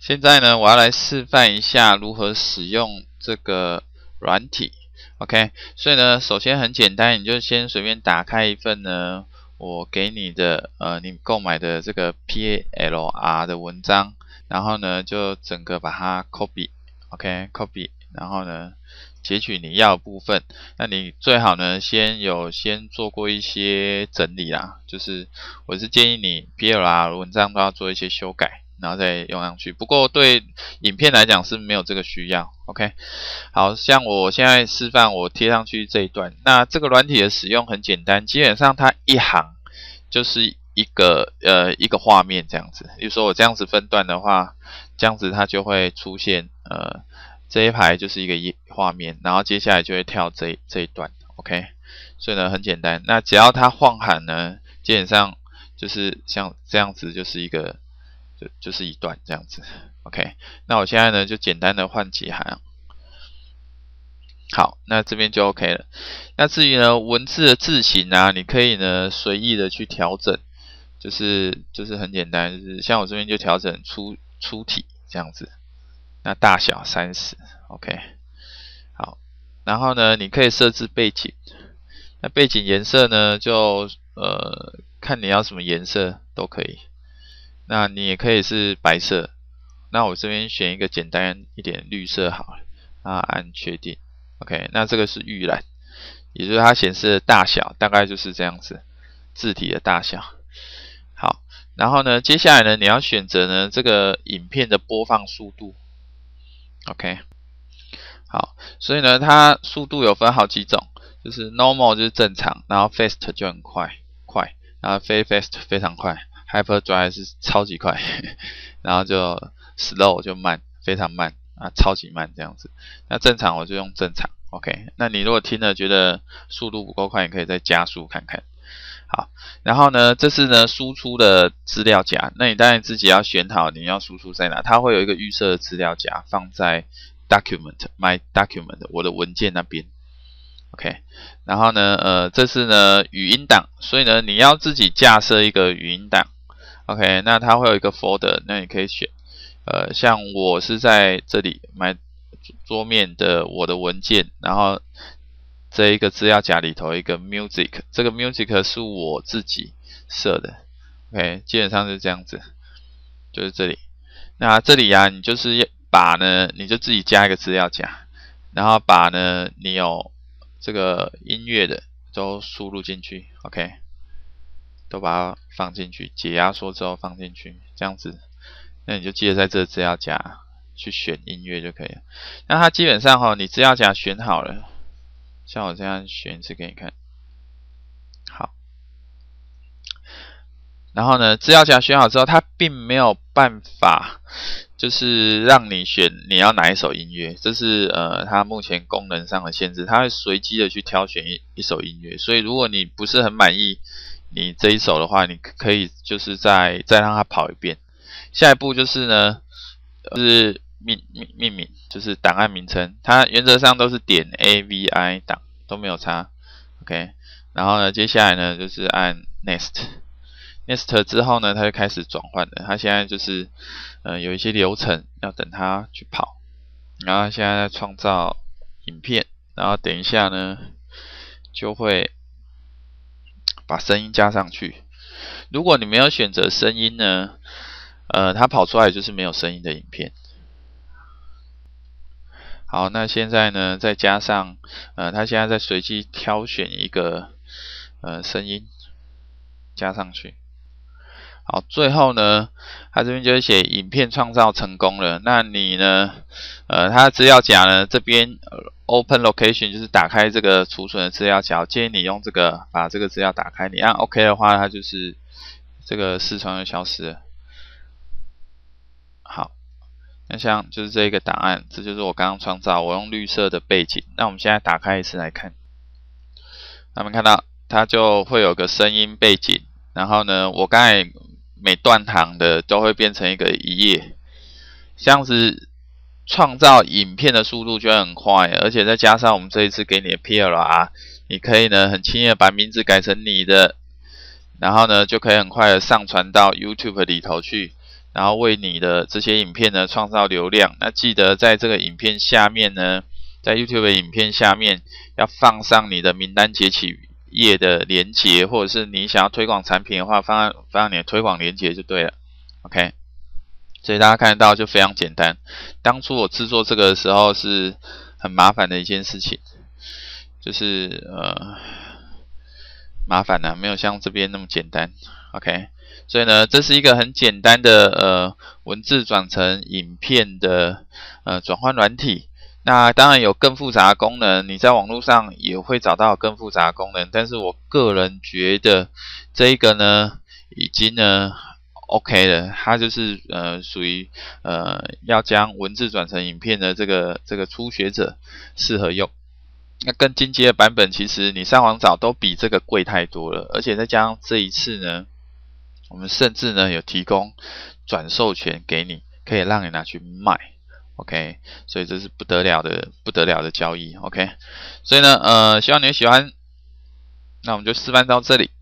现在呢，我要来示范一下如何使用这个软体。OK， 所以呢，首先很简单，你就先随便打开一份呢，我给你的你购买的这个 PLR 的文章，然后呢，就整个把它 copy， 然后呢，截取你要的部分。那你最好呢，先做过一些整理啦，就是我是建议你 PLR 的文章都要做一些修改，然后再用上去。不过对影片来讲是没有这个需要。OK， 好像我现在示范我贴上去这一段。那这个软体的使用很简单，基本上它一行就是一个画面这样子。比如说我这样子分段的话，这样子它就会出现这一排就是一个画面，然后接下来就会跳这一段。OK， 所以呢很简单。那只要它晃喊呢，基本上就是像这样子，就是一个就是一段这样子。OK， 那我现在呢就简单的换几行。好，那这边就 OK 了。那至于呢文字的字型啊，你可以呢随意的去调整，就是很简单，就是像我这边就调整粗体这样子。那大小30 ，OK， 好，然后呢，你可以设置背景，那背景颜色呢，就看你要什么颜色都可以，那你也可以是白色，那我这边选一个简单一点绿色好了，按确定 ，OK， 那这个是预览，也就是它显示的大小大概就是这样子，字体的大小，好，然后呢，接下来呢，你要选择呢这个影片的播放速度。OK， 好，所以呢，它速度有分好几种，就是 normal 就是正常，然后 fast 就很快，然后非 fast 非常快 ，hyperdrive 是超级快，然后就 slow 就慢，非常慢超级慢这样子。那正常我就用正常 ，OK。那你如果听了觉得速度不够快，你可以再加速看看。好，然后呢，这是呢输出的资料夹，那你当然自己要选好你要输出在哪，它会有一个预设的资料夹放在 My Document 我的文件那边 ，OK， 然后呢，这是呢语音档，所以呢你要自己架设一个语音档 ，OK， 那它会有一个 folder， 那你可以选，像我是在这里买桌面的我的文件，然后这一个资料夹里头一个 music， 这个 music 是我自己设的 ，OK， 基本上是这样子，就是这里。那这里啊，你就是把呢，你就自己加一个资料夹，然后把呢你有这个音乐的都输入进去 ，OK， 都把它放进去，解压缩之后放进去，这样子，那你就记得在这个资料夹去选音乐就可以了。那它基本上你资料夹选好了。像我这样选一次给你看，好，然后呢，资料夹选好之后，它并没有办法，就是让你选你要哪一首音乐，这是它目前功能上的限制，它会随机的去挑选一首音乐，所以如果你不是很满意你这一首的话，你可以就是再让它跑一遍。下一步就是呢，是命名，就是档案名称，它原则上都是点 AVI 档，都没有差 ，OK。然后呢，接下来呢就是按 Next 之后呢，它就开始转换了。它现在就是有一些流程要等它去跑，然后现在在创造影片，然后等一下呢就会把声音加上去。如果你没有选择声音呢，它跑出来就是没有声音的影片。好，那现在呢，再加上它现在在随机挑选一个声音加上去。好，最后呢，它这边就会写影片创造成功了。那你呢，它的资料夹呢这边Open Location 就是打开这个储存的资料夹，我建议你用这个把这个资料打开。你按 OK 的话，它就是这个视窗就消失了。好。那像就是这一个档案，这就是我刚刚创造，我用绿色的背景。那我们现在打开一次来看，他们看到它就会有个声音背景，然后呢，我刚才每段行的都会变成一页，这样子创造影片的速度就会很快，而且再加上我们这一次给你的 PLR， 你可以呢很轻易的把名字改成你的然后呢就可以很快的上传到 YouTube 里头去，然后为你的这些影片呢创造流量。那记得在这个影片下面呢，在 YouTube 的影片下面要放上你的名单截取页的连结，或者是你想要推广产品的话，放上你的推广连结就对了。OK， 所以大家看得到就非常简单。当初我制作这个的时候是很麻烦的一件事情，就是麻烦没有像这边那么简单。OK， 所以呢，这是一个很简单的文字转成影片的转换软体。那当然有更复杂的功能，你在网络上也会找到更复杂的功能，但是我个人觉得这一个呢，已经呢 OK 了，它就是属于要将文字转成影片的这个初学者适合用。那更进阶的版本，其实你上网找都比这个贵太多了，而且再加上这一次呢，我们甚至呢有提供转授权给你，可以让你拿去卖。OK， 所以这是不得了的交易。OK， 所以呢，希望你会喜欢。那我们就示范到这里。